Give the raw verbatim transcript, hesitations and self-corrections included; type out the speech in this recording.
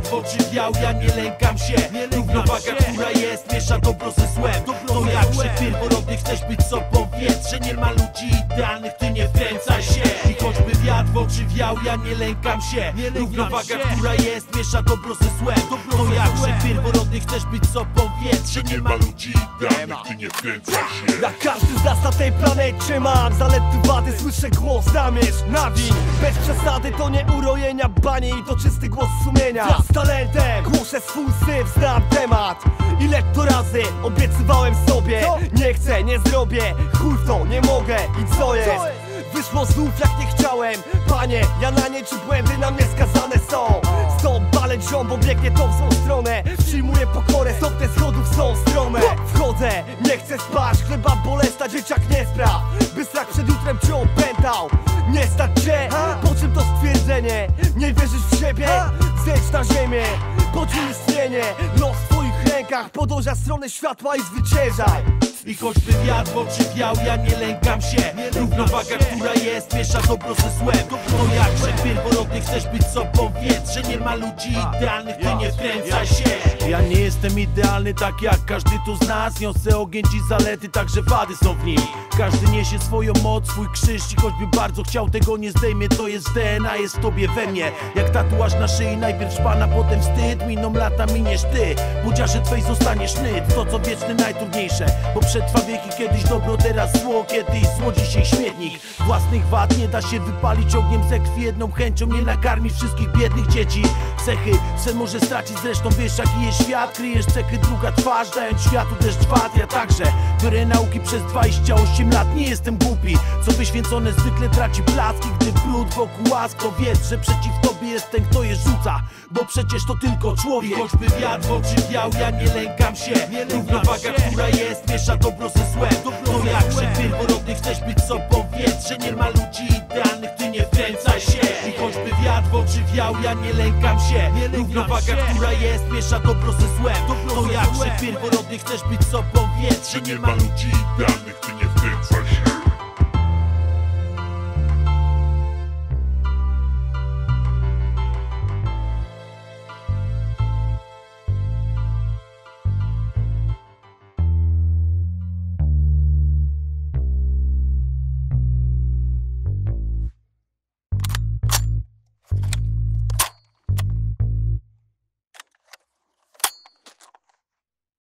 wiatr w oczy wiał, ja nie lękam się. Równowaga, która jest, miesza dobro ze złem. To jakże pierworodny, chcesz być sobą, wiedz, że nie ma ludzi idealnych, ty nie wkręcaj się. I choćby wiatr w oczy wiał, ja nie lękam się. Równowaga, która jest, miesza dobro ze złem. To jakże pierworodny, chcesz być sobą, wiedz, że nie ma ludzi idealnych, ty nie wkręcaj się. Jak każdy z nas na tej planecie mam zalety, wady, słyszę głos, namierz, nawin. Bez przesady to nie urojenia bani, i to czysty głos sumienia. Ja z talentem głoszę swój syf, znam temat. Ile to razy obiecywałem sobie, nie chcę, nie zrobię, chuj w to, nie mogę i co jest? Wyszło znów jak nie chciałem, panie, ja na nie czy błędy na mnie skazane są. Stąd balę ziom, bo biegnie tą w złą stronę. Przyjmuję pokorę, stopnę schodów w tą stronę. Wchodzę, nie chcę spać, chleba bolesna, dzieciak nie spraw, by strach przed jutrem cię opętał. Nie stać cię, po czym to stwierdzenie? Nie wierzysz w siebie? Zejdź na ziemię, poczuj istnienie. Los w twoich rękach, podąża stronę światła i zwyciężaj. I choćby wiatr w oczy wiał, ja nie lękam się. Równowaga, która jest, miesza dobro ze złem. To jakże pierworodny, chcesz być sobą, wiedz, że nie ma ludzi idealnych, ty nie wkręcaj się. Ja nie jestem idealny, tak jak każdy tu z nas. Niosę ogień i zalety, także wady są w nim. Każdy niesie swoją moc, swój krzyż i choćby bardzo chciał, tego nie zdejmie. To jest D N A, jest w tobie, we mnie. Jak tatuaż na szyi, najpierw szpana, potem wstyd. Miną lata, miniesz ty, budziarze twej zostaniesz nyt. To co wieczne, najtrudniejsze, bo przetrwa wieki, kiedyś dobro, teraz zło, kiedyś zło, dzisiaj śmietnik. Własnych wad nie da się wypalić ogniem ze krwi, jedną chęcią nie nakarmisz wszystkich biednych dzieci. Cechy se może stracić, zresztą wiesz jaki jest świat. Kryjesz cechy, druga twarz, dając światu deszcz wad. Ja także biorę nauki przez dwadzieścia osiem lat, nie jestem głupi. Co wyświęcone zwykle traci blaski, gdy brud wokół łask. To wiedz, że przeciw tobie jest ten, kto je rzuca, bo przecież to tylko człowiek. I choćby wiatr w oczy wiał, ja nie lękam się. Równowaga, która jest, miesza dobro ze złem. To jakże pierworodny, chcesz być sobą, wiedz, że nie ma ludzi idealnych, ty nie wkręcaj się. I choćby wiatr w oczy wiał, ja nie lękam się. Równowaga, która jest, miesza dobro ze złem. To jakże pierworodny, chcesz być sobą, wiedz, że nie ma ludzi idealnych, ty nie wkręcaj się.